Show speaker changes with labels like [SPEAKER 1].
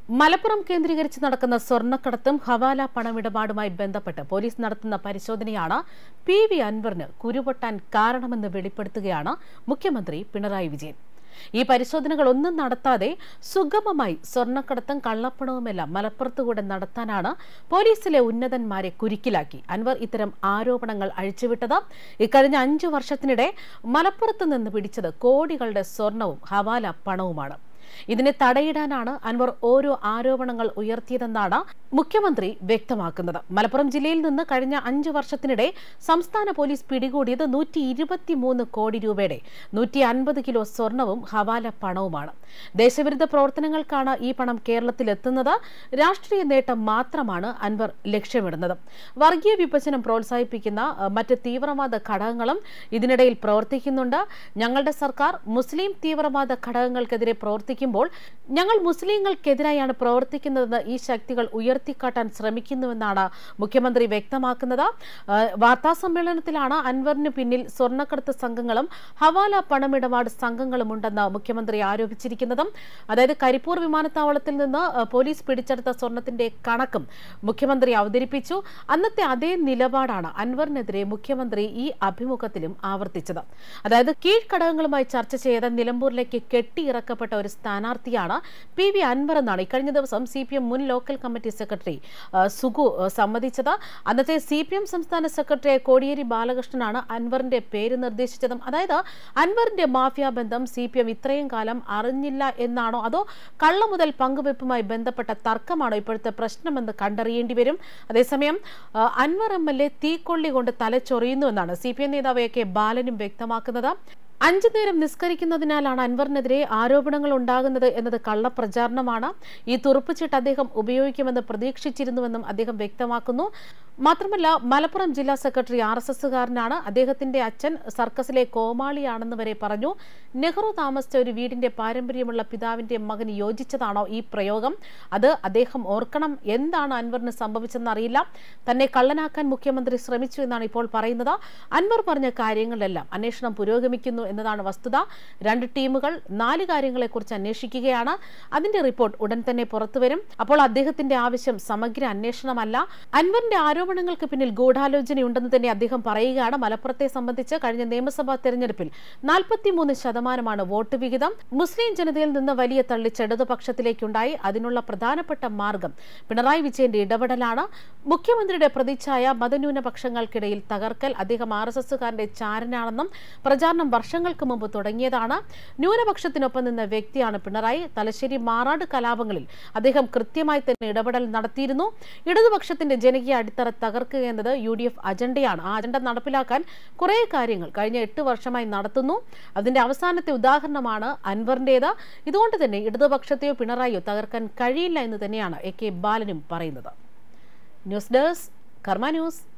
[SPEAKER 1] മലപ്പുറം കേന്ദ്രീകരിച്ച് നടക്കുന്ന സ്വർണ്ണക്കടത്തും ഹവാല പണമിടപാടുമായി ബന്ധപ്പെട്ട് പോലീസ് നടത്തുന്ന പരിശോധനയാണ് പി.വി. അൻവറിന് കുരുപൊട്ടാൻ കാരണമെന്ന് വെളിപ്പെടുത്തുകയാണ് മുഖ്യമന്ത്രി പിണറായി വിജയൻ. ഈ പരിശോധനകളൊന്നും നടത്താതെ സുഗമമായി സ്വർണ്ണക്കടത്തും കള്ളപ്പണവുമെല്ലാം മലപ്പുറത്തുകൂടെ നടത്താനാണ് പോലീസിലെ ഉന്നതന്മാരെ കുരുക്കിലാക്കി അൻവർ ഇത്തരം ആരോപണങ്ങൾ അഴിച്ചുവിട്ടത്. ഇക്കഴിഞ്ഞ 5 വർഷത്തിനിടെ മലപ്പുറത്ത് നിന്ന് പിടിച്ചത് കോടികളുടെ സ്വർണവും ഹവാല പണവുമാണ്. ഇതിനെ തടയിടാനാണ് അൻവർ ഓരോ ആരോപണങ്ങൾ ഉയർത്തിയതെന്നാണ് മുഖ്യമന്ത്രി വ്യക്തമാക്കുന്നത്. മലപ്പുറം ജില്ലയിൽ നിന്ന് കഴിഞ്ഞ 5 വർഷത്തിനിടെ സംസ്ഥാന പോലീസ് പിടികൂടിയത് 123 കോടി രൂപയുടെ 150 കിലോ സ്വർണവും ഹവാല പണവുമാണ്. ദേശവിരുദ്ധ പ്രവർത്തനങ്ങൾക്കാണ് ഈ പണം കേരളത്തിലെത്തുന്നത്. രാഷ്ട്രീയ നേട്ടം മാത്രമാണ് അൻവർ ലക്ഷ്യമിടുന്നത്. വർഗീയ വിഭജനം പ്രോത്സാഹിപ്പിക്കുന്ന മറ്റ് തീവ്രവാദ ഘടകങ്ങളും ഇതിനിടയിൽ പ്രവർത്തിക്കുന്നുണ്ട്. ഞങ്ങളുടെ സർക്കാർ മുസ്ലിം തീവ്രവാദ ഘടകങ്ങൾക്കെതിരെ പ്രവർത്തിക്കുമ്പോൾ ഞങ്ങൾ മുസ്ലിങ്ങൾക്കെതിരായാണ് പ്രവർത്തിക്കുന്നതെന്ന് ഈ ശക്തികൾ ഉയർത്തിക്കാട്ടാൻ ശ്രമിക്കുന്നുവെന്നാണ് മുഖ്യമന്ത്രി വ്യക്തമാക്കുന്നത്. വാർത്താസമ്മേളനത്തിലാണ് അൻവറിന് പിന്നിൽ സ്വർണ്ണക്കടത്ത് സംഘങ്ങളും ഹവാല പണമിടപാട് സംഘങ്ങളും ഉണ്ടെന്ന് മുഖ്യമന്ത്രി ആരോപിച്ചിരിക്കുന്നത്. അതായത് കരിപ്പൂർ വിമാനത്താവളത്തിൽ നിന്ന് പോലീസ് പിടിച്ചെടുത്ത സ്വർണത്തിന്റെ കണക്കും മുഖ്യമന്ത്രി അവതരിപ്പിച്ചു. അന്നത്തെ അതേ നിലപാടാണ് അൻവറിനെതിരെ മുഖ്യമന്ത്രി ഈ അഭിമുഖത്തിലും ആവർത്തിച്ചത്. അതായത് കീഴ്ഘടകങ്ങളുമായി ചർച്ച ചെയ്ത നിലമ്പൂരിലേക്ക് കെട്ടിയിറക്കപ്പെട്ട ഒരു സ്ഥാനാർത്ഥിയാണ് പി.വി. അൻവർ എന്നാണ് ഇക്കഴിഞ്ഞ ദിവസം CPM മുൻ ലോക്കൽ കമ്മിറ്റി സെക്രട്ടറി സുഗു സമ്മതിച്ചത്. അന്നത്തെ CPM സംസ്ഥാന സെക്രട്ടറി കോടിയേരി ബാലകൃഷ്ണനാണ് അൻവറിന്റെ പേര് നിർദ്ദേശിച്ചതും. അതായത് അൻവറിന്റെ മാഫിയ ബന്ധം CPM ഇത്രയും കാലം അറിഞ്ഞില്ല എന്നാണോ അതോ കള്ളമുതൽ പങ്കുവെപ്പുമായി ബന്ധപ്പെട്ട തർക്കമാണോ ഇപ്പോഴത്തെ പ്രശ്നമെന്ന് കണ്ടറിയേണ്ടി വരും. അതേസമയം അൻവർ MLA തീക്കൊള്ളി കൊണ്ട് തലച്ചൊറിയുന്നുവെന്നാണ് CPM നേതാവ് A.K. ബാലനും വ്യക്തമാക്കുന്നത്. 5 നേരം നിസ്കരിക്കുന്നതിനാലാണ് അൻവറിനെതിരെ ആരോപണങ്ങൾ ഉണ്ടാകുന്നത് എന്നത് കള്ളപ്രചാരണമാണ്. ഈ തുറുപ്പുചീട്ട് അദ്ദേഹം ഉപയോഗിക്കുമെന്ന് പ്രതീക്ഷിച്ചിരുന്നുവെന്നും അദ്ദേഹം വ്യക്തമാക്കുന്നു. മാത്രമല്ല മലപ്പുറം ജില്ലാ സെക്രട്ടറി RSSകാരനാണ്. അദ്ദേഹത്തിന്റെ അച്ഛൻ സർക്കസിലെ കോമാളിയാണെന്ന് വരെ പറഞ്ഞു. നെഹ്റു താമസിച്ച ഒരു വീടിന്റെ പാരമ്പര്യമുള്ള പിതാവിന്റെ മകന് യോജിച്ചതാണോ ഈ പ്രയോഗം? അത് അദ്ദേഹം ഓർക്കണം. എന്താണ് അൻവറിന് സംഭവിച്ചെന്നറിയില്ല. തന്നെ കള്ളനാക്കാൻ മുഖ്യമന്ത്രി ശ്രമിച്ചു എന്നാണ് ഇപ്പോൾ പറയുന്നത്. അൻവർ പറഞ്ഞ കാര്യങ്ങളിലെല്ലാം അന്വേഷണം പുരോഗമിക്കുന്നു എന്നതാണ് വസ്തുത. 2 ടീമുകൾ 4 കാര്യങ്ങളെക്കുറിച്ച് അന്വേഷിക്കുകയാണ്. അതിന്റെ റിപ്പോർട്ട് ഉടൻ തന്നെ പുറത്തുവരും. അപ്പോൾ അദ്ദേഹത്തിന്റെ ആവശ്യം സമഗ്ര അന്വേഷണമല്ല. അൻവറിന്റെ ആരോപണങ്ങൾക്ക് പിന്നിൽ ഗൂഢാലോചനയുണ്ടെന്ന് തന്നെ അദ്ദേഹം പറയുകയാണ്. മലപ്പുറത്തെ സംബന്ധിച്ച് കഴിഞ്ഞ നിയമസഭാ തെരഞ്ഞെടുപ്പിൽ 43% വോട്ട് വിഹിതം മുസ്ലിം ജനതയിൽ നിന്ന് വലിയ തള്ളിച്ച് ഇടതുപക്ഷത്തിലേക്കുണ്ടായി. അതിനുള്ള പ്രധാനപ്പെട്ട മാർഗം പിണറായി വിജയന്റെ ഇടപെടലാണ്. മുഖ്യമന്ത്രിയുടെ പ്രതിച്ഛായ മതന്യൂനപക്ഷങ്ങൾക്കിടയിൽ തകർക്കൽ. അദ്ദേഹം RSSകാരന്റെ ചാരനാണെന്നും പ്രചാരണം വർഷങ്ങൾക്ക് മുമ്പ് തുടങ്ങിയതാണ്. ന്യൂനപക്ഷത്തിനൊപ്പം നിന്ന വ്യക്തിയാണ് പിണറായി. തലശ്ശേരി മാറാട് കലാപങ്ങളിൽ അദ്ദേഹം കൃത്യമായി തന്നെ ഇടപെടൽ നടത്തിയിരുന്നു. ഇടതുപക്ഷത്തിന്റെ ജനകീയ അടിത്തറ തകർക്കുക എന്നത് UDF അജണ്ടയാണ്. ആ അജണ്ട നടപ്പിലാക്കാൻ കുറെ കാര്യങ്ങൾ കഴിഞ്ഞ 8 വർഷമായി നടത്തുന്നു. അതിന്റെ അവസാനത്തെ ഉദാഹരണമാണ് അൻവറിന്റേത്. ഇതുകൊണ്ട് തന്നെ ഇടതുപക്ഷത്തെയോ പിണറായിയോ തകർക്കാൻ കഴിയില്ല എന്ന് തന്നെയാണ് A.K. ബാലനും പറയുന്നത്. News desk Karma news.